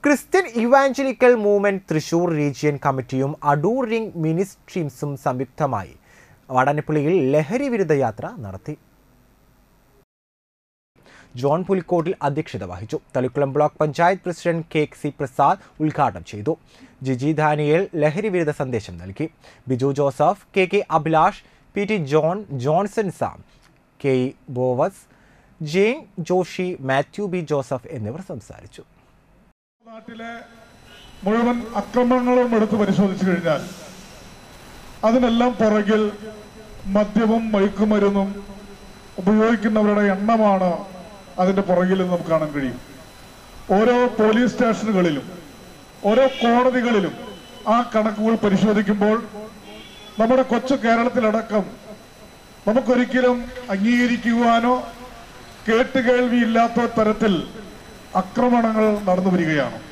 Christian evangelical movement Thrissur region കമ്മിറ്റിയും Adoor ring മിനിസ്ട്രീസും സംയുക്തമായി വാടാനപ്പള്ളിയിൽ ലഹരി വിരുദ്ധ യാത്ര നടത്തി. ജോൺ പുലിക്കോട്ടിൽ അധ്യക്ഷത വഹിച്ചു. Thalikkulam block panchayat president K C. Prasad ഉദ്ഘാടനം ചെയ്തു. ജിജി ദാനിയേൽ ലഹരി വിരുദ്ധ സന്ദേശം നൽകി. Biju Joseph, K Abhilash, P T. Johnson Sam, K Boaz, Jain Joshi, Mathew B Joseph എന്നിവർ സംസാരിച്ചു. നാട്ടിലെ മുഴുവൻ ആക്രമണങ്ങളും എടുത്ത് പരിശോധിച്ചു കഴിഞ്ഞാൽ അതിനെല്ലാം പുറകിൽ മദ്യവും മയക്കുമരുന്നും ഉപയോഗിക്കുന്നവരുടെ എണ്ണമാണ് അതിന്റെ പുറകിൽ നമുക്ക് കാണാൻ കഴിയും. ഓരോ പോലീസ് സ്റ്റേഷനുകളിലും ഓരോ കോടതികളിലും ആ കണക്കുകൾ പരിശോധിക്കുമ്പോൾ നമ്മുടെ കൊച്ചു കേരളത്തിലടക്കം നമുക്കൊരിക്കലും അംഗീകരിക്കുവാനോ കേട്ടുകേൾവിയില്ലാത്ത തരത്തിൽ ആക്രമണങ്ങൾ നടന്നു വരികയാണ്.